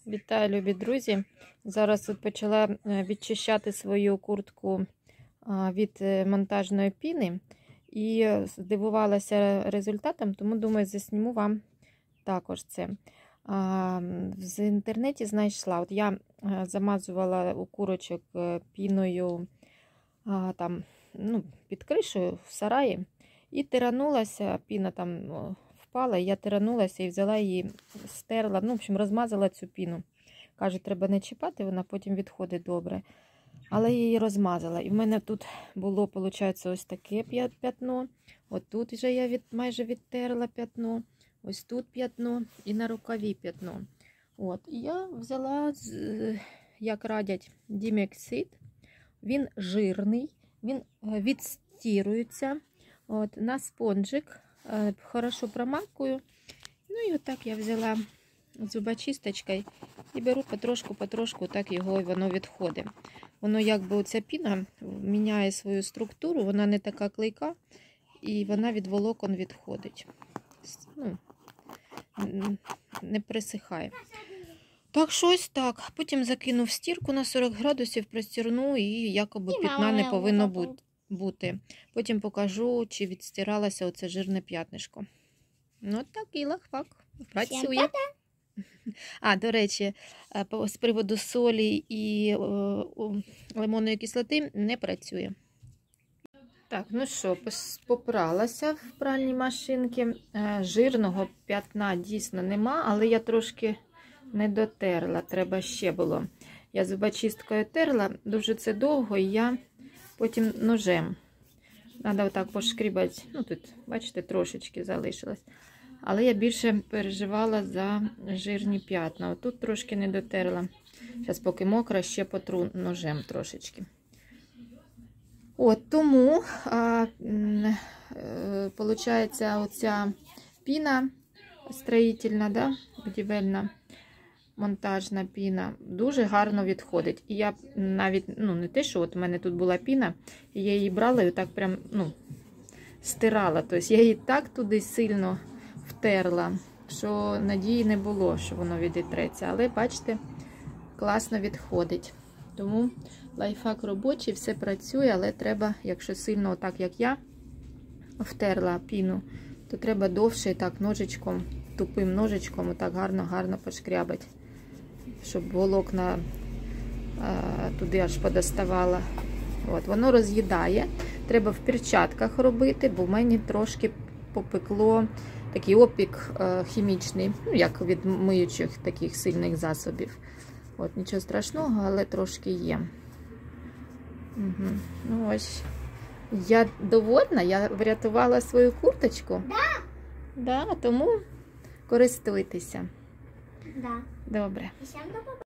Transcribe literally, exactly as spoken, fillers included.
Вітаю, любі друзі! Зараз тут почала відчищати свою куртку від монтажної піни і здивувалася результатом, тому думаю, засніму вам також це. В інтернеті знайшла, от я замазувала у курочок піною там, ну, під кришею в сараї і тиранулася, піна там впала, я тиранулася і взяла її, стерла, ну, в общем, розмазала цю піну. Каже, треба не чіпати, вона потім відходить добре. Але я її розмазала. І в мене тут було, виходить, ось таке п'ятно. От тут вже я від, майже відтерла п'ятно. Ось тут п'ятно і на рукаві п'ятно. От. І я взяла, як радять, Дімексид. Він жирний, він відстірується. От, на спонжик. Хорошо промакую. Ну і отак я взяла зубочисточкою і беру потрошку-потрошку, так його і воно відходить. Воно якби оця піна міняє свою структуру, вона не така клейка і вона від волокон відходить. Ну, не присихає. Так, щось так. Потім закину в стірку на сорок градусів, простірну і якоби пітна не повинно бути. Потім покажу, чи відстиралося оце жирне п'ятнишко. Ну, такий лайфхак. Працює. А, до речі, з приводу солі і лимонної кислоти не працює. Так, ну що, попралася в пральній машинці. Жирного п'ятна дійсно нема, але я трошки не дотерла, треба ще було. Я зубочисткою терла, дуже це довго, і я потім ножем. Треба отак пошкрібати. Ну, тут, бачите, трошечки залишилось. Але я більше переживала за жирні п'ятна. Отут трошки не дотерла. Зараз, поки мокра, ще потру ножем трошечки. От, тому, а, е, получається, оця піна строїтельна, да, будівельна, монтажна піна, дуже гарно відходить. І я навіть, ну, не те, що от у мене тут була піна, і я її брала і так прям, ну, стирала. Тобто я її так туди сильно втерла, що надії не було, що воно відітреться. Але, бачите, класно відходить. Тому лайфхак робочий, все працює, але треба, якщо сильно, отак як я, втерла піну, то треба довше так ножичком, тупим ножичком, отак гарно-гарно пошкрябати, щоб волокна а, туди аж подоставала. От, воно роз'їдає. Треба в перчатках робити, бо в мене трошки попекло такий опік а, хімічний, ну, як від миючих таких сильних засобів. От, нічого страшного, але трошки є. Угу. Ну, ось. Я довольна, я врятувала свою курточку. Да. Да, тому користуйтеся. Да. Добре.